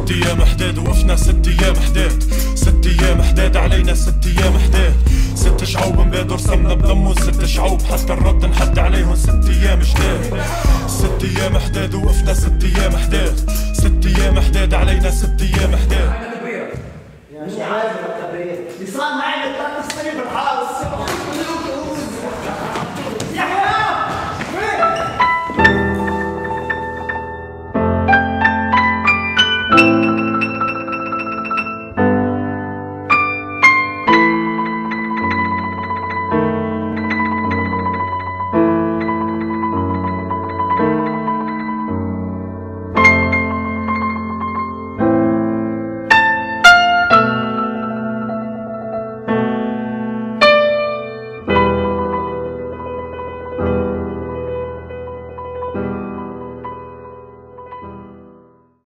ست ايام حداد وقفنا 6 ايام حداد 6 ايام حداد علينا 6 ايام حداد 6 شعوب مبادر صمنا بدمه 6 شعوب حتى الرد نحد عليهم 6 ايام جداد 6 ايام حداد وقفنا 6 ايام حداد 6 ايام حداد علينا 6 ايام حداد مش عارف اللي صار معي